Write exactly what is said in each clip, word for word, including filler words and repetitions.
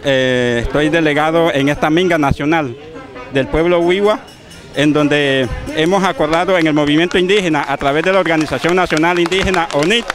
eh, estoy delegado en esta minga nacional del pueblo Wiwa, en donde hemos acordado en el movimiento indígena a través de la Organización Nacional Indígena O N I T,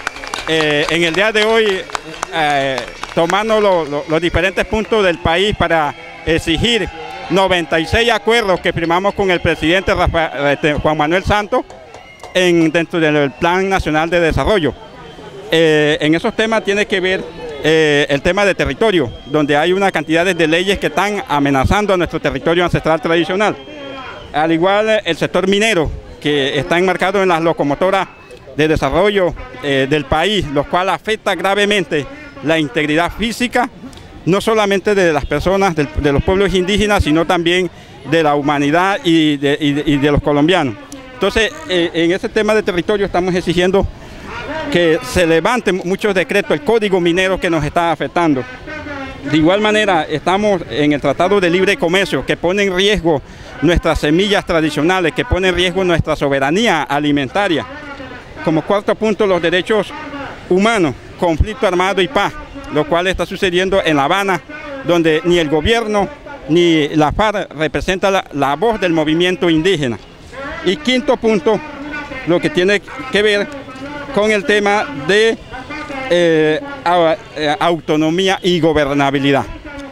eh, en el día de hoy eh, tomando lo, lo, los diferentes puntos del país para exigir noventa y seis acuerdos que firmamos con el presidente Rafael, Juan Manuel Santos en, dentro del Plan Nacional de Desarrollo. Eh, en esos temas tiene que ver eh, el tema de territorio, donde hay una cantidad de leyes que están amenazando a nuestro territorio ancestral tradicional. Al igual el sector minero, que está enmarcado en las locomotoras de desarrollo eh, del país, lo cual afecta gravemente la integridad física, no solamente de las personas, de, de los pueblos indígenas, sino también de la humanidad y de, y de, y de los colombianos. Entonces, eh, en ese tema de territorio estamos exigiendo que se levanten muchos decretos, el código minero que nos está afectando. De igual manera, estamos en el Tratado de Libre Comercio, que pone en riesgo nuestras semillas tradicionales, que pone en riesgo nuestra soberanía alimentaria. Como cuarto punto, los derechos humanos, conflicto armado y paz, lo cual está sucediendo en La Habana, donde ni el gobierno ni la FARC representa la, la voz del movimiento indígena. Y quinto punto, lo que tiene que ver con el tema de eh, a, eh, autonomía y gobernabilidad.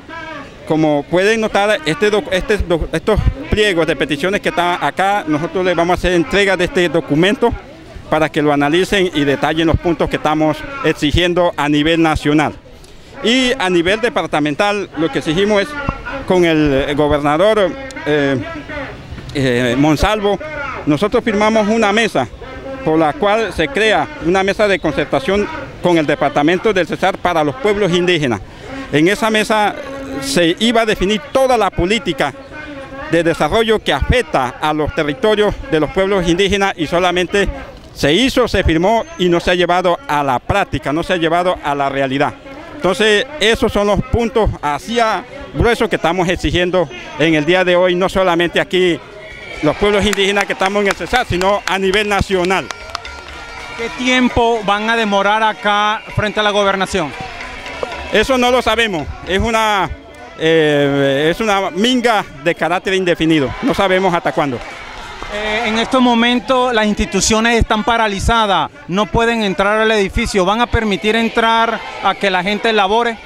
Como pueden notar, este, este, estos pliegos de peticiones que están acá, nosotros les vamos a hacer entrega de este documento para que lo analicen y detallen los puntos que estamos exigiendo a nivel nacional. Y a nivel departamental, lo que exigimos es con el gobernador eh, eh, Monsalvo, nosotros firmamos una mesa por la cual se crea una mesa de concertación con el departamento del Cesar para los pueblos indígenas. En esa mesa se iba a definir toda la política de desarrollo que afecta a los territorios de los pueblos indígenas y solamente se hizo, se firmó y no se ha llevado a la práctica, no se ha llevado a la realidad. Entonces, esos son los puntos hacia gruesos que estamos exigiendo en el día de hoy, no solamente aquí los pueblos indígenas que estamos en el Cesar, sino a nivel nacional. ¿Qué tiempo van a demorar acá frente a la gobernación? Eso no lo sabemos, es una, eh, es una minga de carácter indefinido, no sabemos hasta cuándo. Eh, en estos momentos las instituciones están paralizadas, no pueden entrar al edificio. ¿Van a permitir entrar a que la gente labore?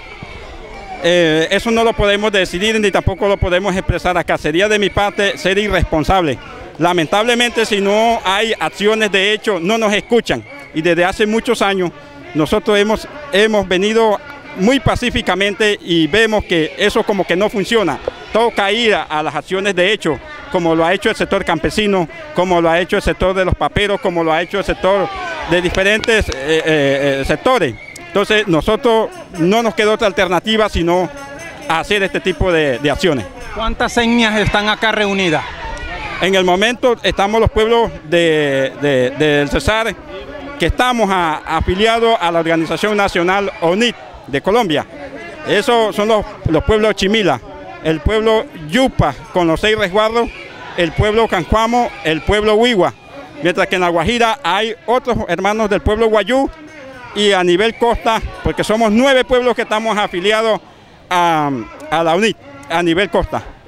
Eh, eso no lo podemos decidir ni tampoco lo podemos expresar acá. Sería de mi parte ser irresponsable. Lamentablemente, si no hay acciones de hecho, no nos escuchan. Y desde hace muchos años nosotros hemos, hemos venido muy pacíficamente y vemos que eso como que no funciona. Toca ir a, a las acciones de hecho, como lo ha hecho el sector campesino, como lo ha hecho el sector de los paperos, como lo ha hecho el sector de diferentes eh, eh, sectores. Entonces nosotros no nos queda otra alternativa sino hacer este tipo de, de acciones. ¿Cuántas etnias están acá reunidas? En el momento estamos los pueblos de, de, del Cesar, que estamos a, afiliados a la Organización Nacional O N I T de Colombia. Esos son los, los pueblos Chimila, el pueblo Yupa con los seis resguardos, el pueblo Cancuamo, el pueblo Wiwa. Mientras que en La Guajira hay otros hermanos del pueblo Guayú y a nivel costa, porque somos nueve pueblos que estamos afiliados a, a la O N I T a nivel costa.